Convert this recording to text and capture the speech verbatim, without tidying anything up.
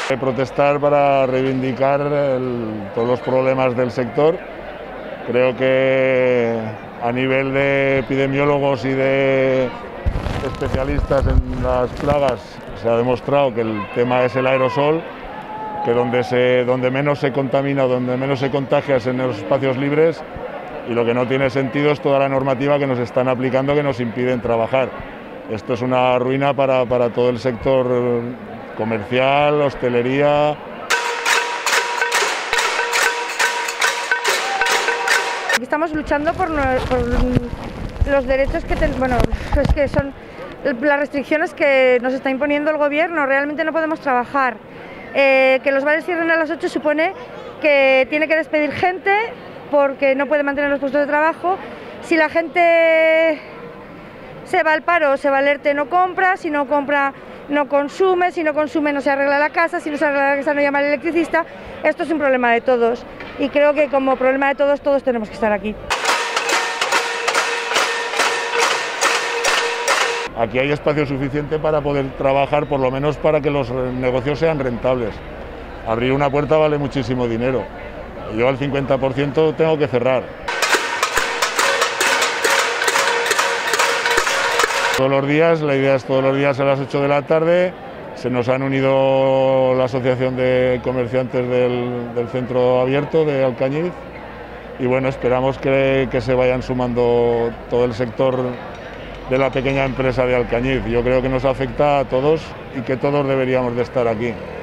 Protestar para reivindicar el, todos los problemas del sector. Creo que a nivel de epidemiólogos y de especialistas en las plagas se ha demostrado que el tema es el aerosol, que donde, se, donde menos se contamina, donde menos se contagia es en los espacios libres, y lo que no tiene sentido es toda la normativa que nos están aplicando que nos impiden trabajar. Esto es una ruina para, para todo el sector comercial, hostelería. Estamos luchando por, por los derechos que ten, bueno, es que son las restricciones que nos está imponiendo el gobierno. Realmente no podemos trabajar. Eh, que los bares cierren a las ocho supone que tiene que despedir gente porque no puede mantener los puestos de trabajo. Si la gente se va al paro, se va al ERTE, no compra, si no compra no consume, si no consume no se arregla la casa, si no se arregla la casa no llama al electricista. Esto es un problema de todos y creo que como problema de todos, todos tenemos que estar aquí. Aquí hay espacio suficiente para poder trabajar, por lo menos para que los negocios sean rentables. Abrir una puerta vale muchísimo dinero. Yo al cincuenta por ciento tengo que cerrar. Todos los días, la idea es todos los días a las ocho de la tarde, se nos han unido la Asociación de Comerciantes del, del Centro Abierto de Alcañiz y bueno, esperamos que, que se vayan sumando todo el sector de la pequeña empresa de Alcañiz. Yo creo que nos afecta a todos y que todos deberíamos de estar aquí.